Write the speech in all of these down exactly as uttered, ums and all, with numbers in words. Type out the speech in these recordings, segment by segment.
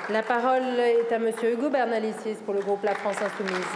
La parole est à Monsieur Ugo Bernalicis pour le groupe La France Insoumise.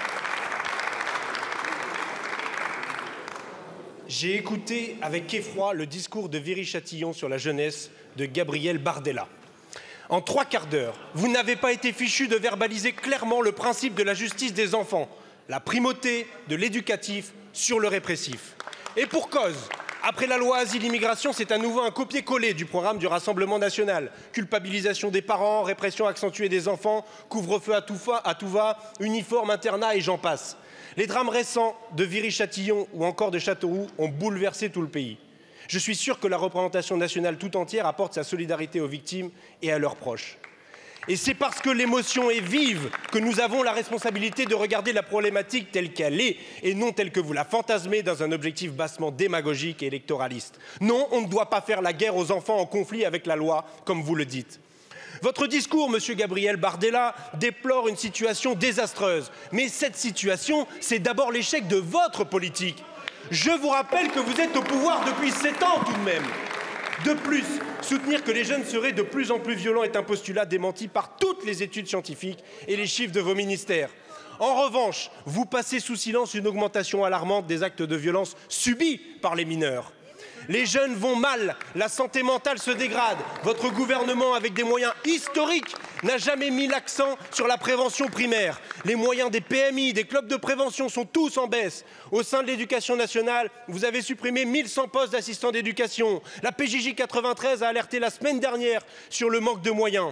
J'ai écouté avec effroi le discours de Viry-Châtillon sur la jeunesse de Gabriel Bardella. En trois quarts d'heure, vous n'avez pas été fichu de verbaliser clairement le principe de la justice des enfants, la primauté de l'éducatif sur le répressif. Et pour cause, après la loi Asile-Immigration, c'est à nouveau un copier-coller du programme du Rassemblement national. Culpabilisation des parents, répression accentuée des enfants, couvre-feu à tout va, uniforme, internat et j'en passe. Les drames récents de Viry-Châtillon ou encore de Châteauroux ont bouleversé tout le pays. Je suis sûr que la représentation nationale tout entière apporte sa solidarité aux victimes et à leurs proches. Et c'est parce que l'émotion est vive que nous avons la responsabilité de regarder la problématique telle qu'elle est et non telle que vous la fantasmez dans un objectif bassement démagogique et électoraliste. Non, on ne doit pas faire la guerre aux enfants en conflit avec la loi, comme vous le dites. Votre discours, Monsieur Gabriel Bardella, déplore une situation désastreuse. Mais cette situation, c'est d'abord l'échec de votre politique. Je vous rappelle que vous êtes au pouvoir depuis sept ans tout de même. De plus, soutenir que les jeunes seraient de plus en plus violents est un postulat démenti par toutes les études scientifiques et les chiffres de vos ministères. En revanche, vous passez sous silence une augmentation alarmante des actes de violence subis par les mineurs. Les jeunes vont mal, la santé mentale se dégrade. Votre gouvernement, avec des moyens historiques, n'a jamais mis l'accent sur la prévention primaire. Les moyens des P M I, des clubs de prévention sont tous en baisse. Au sein de l'éducation nationale, vous avez supprimé mille cent postes d'assistants d'éducation. La P J J quatre-vingt-treize a alerté la semaine dernière sur le manque de moyens.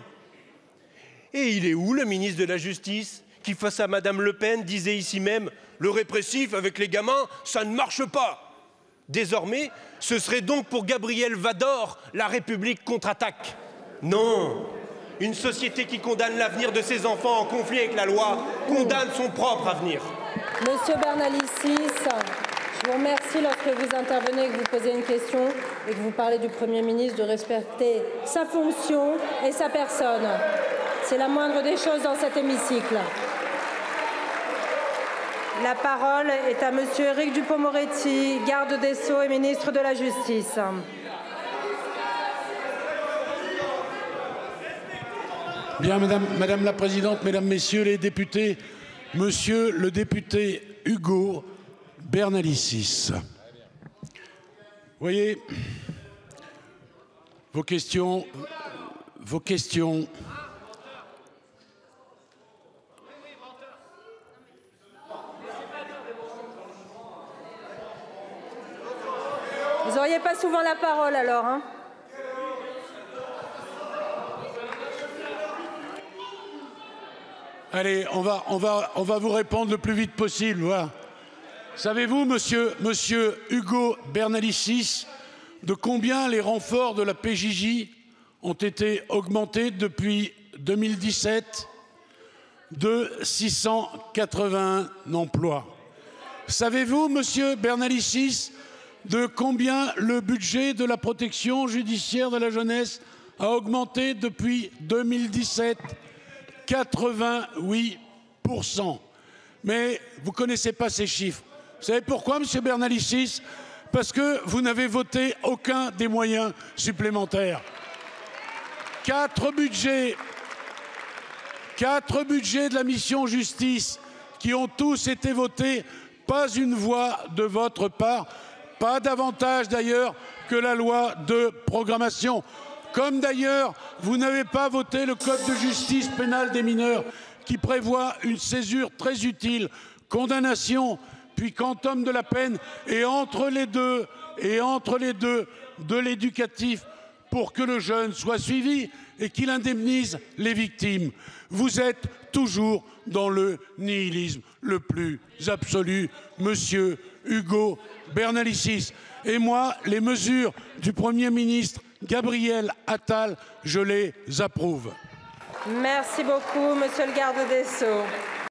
Et il est où le ministre de la Justice qui, face à Madame Le Pen, disait ici même « Le répressif avec les gamins, ça ne marche pas ». Désormais, ce serait donc pour Gabriel Vador la République contre-attaque. Non, une société qui condamne l'avenir de ses enfants en conflit avec la loi condamne son propre avenir. Monsieur Bernalicis, je vous remercie lorsque vous intervenez, que vous posez une question et que vous parlez du Premier ministre de respecter sa fonction et sa personne. C'est la moindre des choses dans cet hémicycle. La parole est à Monsieur Éric Dupond-Moretti, garde des Sceaux et ministre de la Justice. Bien, Madame, Madame la Présidente, Mesdames, Messieurs les députés, Monsieur le député Ugo Bernalicis. Vous voyez, vos questions, vos questions. Vous n'auriez pas souvent la parole alors, hein? Allez, on va, on, va, on va vous répondre le plus vite possible. Voilà. Savez-vous, monsieur, monsieur Ugo Bernalicis, de combien les renforts de la P J J ont été augmentés depuis deux mille dix-sept? De six cent quatre-vingt-un emplois. Savez-vous, monsieur Bernalicis, de combien le budget de la protection judiciaire de la jeunesse a augmenté depuis deux mille dix-sept? quatre-vingt-huit pour cent. Mais vous ne connaissez pas ces chiffres. Vous savez pourquoi, monsieur Bernalicis? Parce que vous n'avez voté aucun des moyens supplémentaires. Quatre budgets, quatre budgets de la mission justice qui ont tous été votés, pas une voix de votre part. Pas davantage d'ailleurs que la loi de programmation. Comme d'ailleurs, vous n'avez pas voté le code de justice pénale des mineurs qui prévoit une césure très utile, condamnation, puis quantum de la peine, et entre les deux, et entre les deux, de l'éducatif pour que le jeune soit suivi et qu'il indemnise les victimes. Vous êtes toujours dans le nihilisme le plus absolu, monsieur Ugo Bernalicis. Et moi, les mesures du Premier ministre Gabriel Attal, je les approuve. Merci beaucoup, monsieur le garde des Sceaux.